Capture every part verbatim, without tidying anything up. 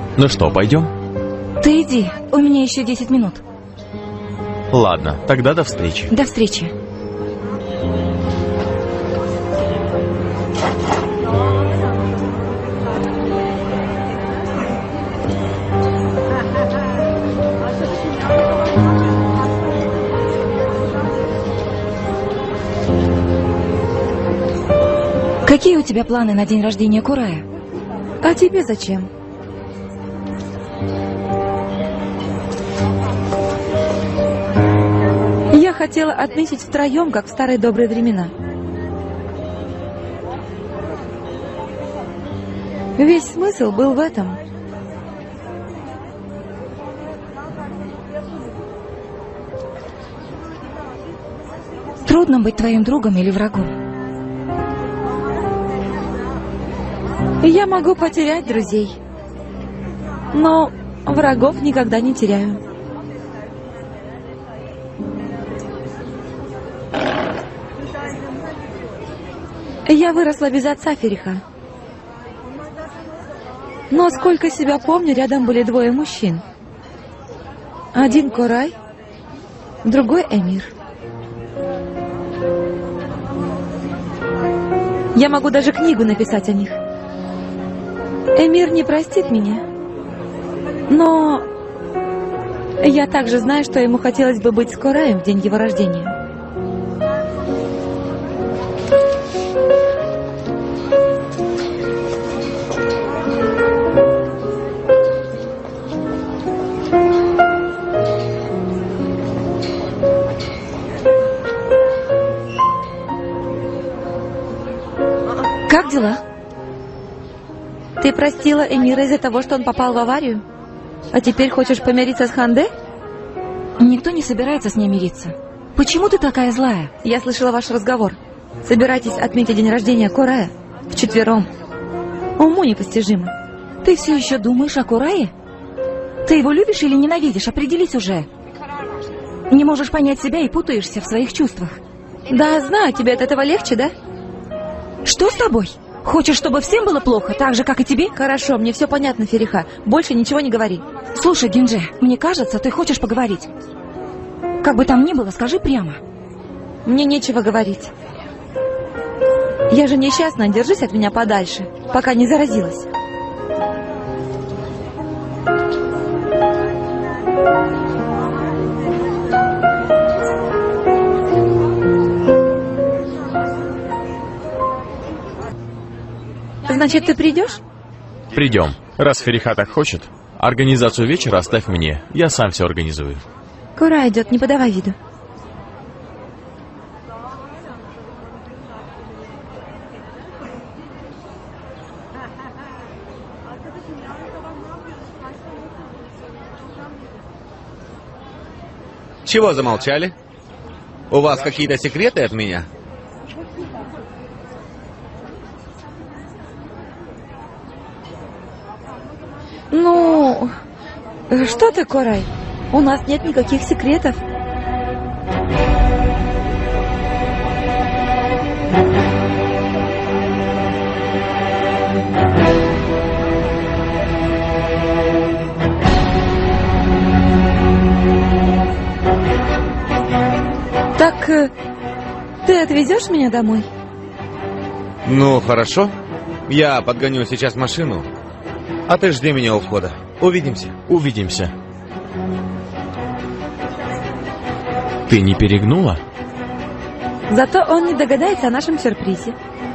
Ну что, пойдем? Ты иди, у меня еще десять минут. Ладно, тогда до встречи. До встречи. Какие у тебя планы на день рождения Курая? А тебе зачем? Я хотела отметить втроем, как в старые добрые времена. Весь смысл был в этом. Трудно быть твоим другом или врагом. Я могу потерять друзей, но врагов никогда не теряю. Я выросла без отца Фериха. Но сколько себя помню, рядом были двое мужчин. Один Корай, другой Эмир. Я могу даже книгу написать о них. Эмир не простит меня, но я также знаю, что ему хотелось бы быть с Кораем в день его рождения. Как дела? Ты простила Эмира из-за того, что он попал в аварию? А теперь хочешь помириться с Ханде? Никто не собирается с ней мириться. Почему ты такая злая? Я слышала ваш разговор. Собираетесь отметить день рождения Корая вчетвером. Уму непостижимо. Ты все еще думаешь о Курае? Ты его любишь или ненавидишь? Определись уже. Не можешь понять себя и путаешься в своих чувствах. Да, знаю, тебе от этого легче, да? Что с тобой? Хочешь, чтобы всем было плохо, так же, как и тебе? Хорошо, мне все понятно, Фериха. Больше ничего не говори. Слушай, Гинже, мне кажется, ты хочешь поговорить. Как бы там ни было, скажи прямо. Мне нечего говорить. Я же несчастна, держись от меня подальше, пока не заразилась. Значит, ты придешь? Придем. Раз Фериха так хочет, организацию вечера оставь мне. Я сам все организую. Кура идет, не подавай виду. Чего замолчали? У вас какие-то секреты от меня? Ну, что ты, Корай? У нас нет никаких секретов. Так, э, ты отвезешь меня домой? Ну, хорошо. Я подгоню сейчас машину. А ты жди меня у входа. Увидимся. Увидимся. Ты не перегнула? Зато он не догадается о нашем сюрпризе.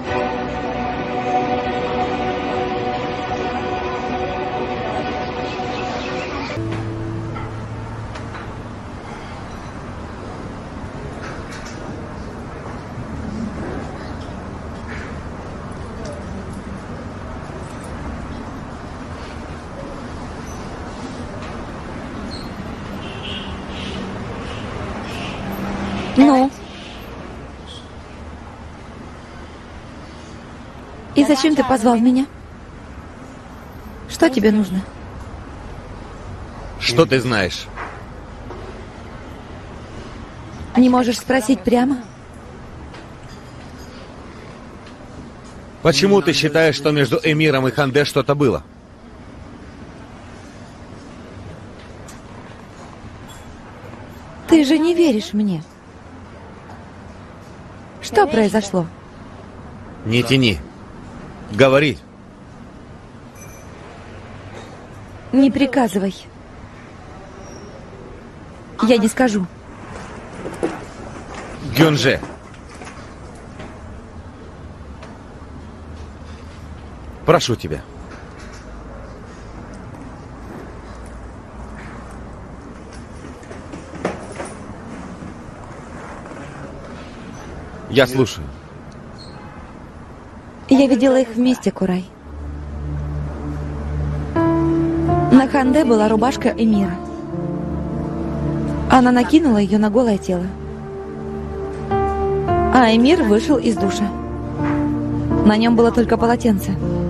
Ну? И зачем ты позвал меня? Что тебе нужно? Что ты знаешь? Не можешь спросить прямо? Почему ты считаешь, что между Эмиром и Ханде что-то было? Ты же не веришь мне. Что произошло? Не тяни. Говори. Не приказывай. Я не скажу. Гюнже. Прошу тебя. Я слушаю. Я видела их вместе, Курай. На Ханде была рубашка Эмира. Она накинула ее на голое тело. А Эмир вышел из душа. На нем было только полотенце.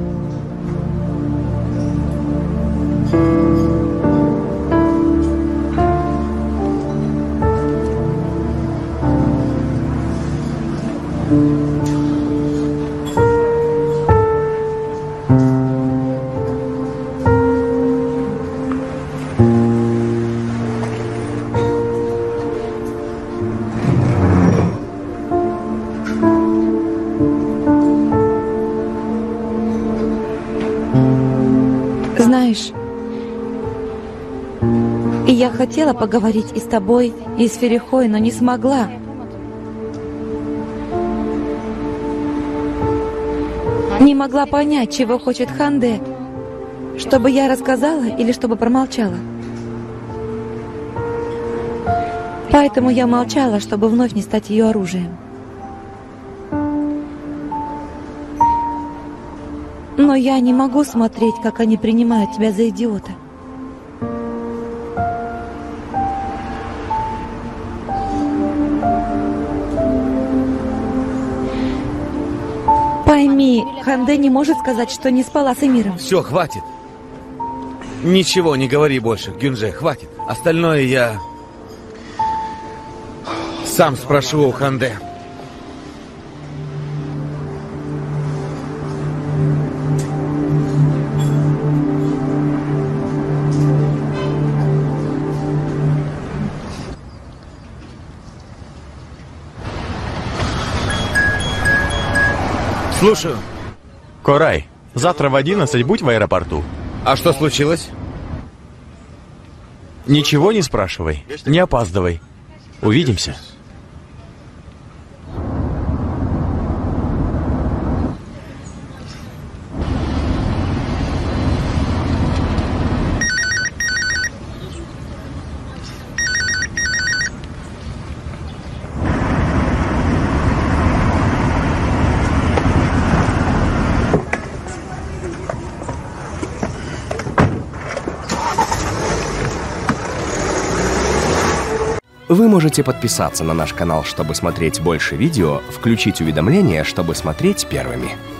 Знаешь, и я хотела поговорить и с тобой, и с Ферихой, но не смогла. Не могла понять, чего хочет Ханде. Чтобы я рассказала или чтобы промолчала. Поэтому я молчала, чтобы вновь не стать ее оружием. Но я не могу смотреть, как они принимают тебя за идиота. Пойми, Ханде не может сказать, что не спала с Эмиром. Все, хватит. Ничего не говори больше, Гюнже, хватит. Остальное я сам спрошу у Ханде. Слушаю. Корай, завтра в одиннадцать будь в аэропорту. А что случилось? Ничего не спрашивай, не опаздывай. Увидимся. Вы можете подписаться на наш канал, чтобы смотреть больше видео, включить уведомления, чтобы смотреть первыми.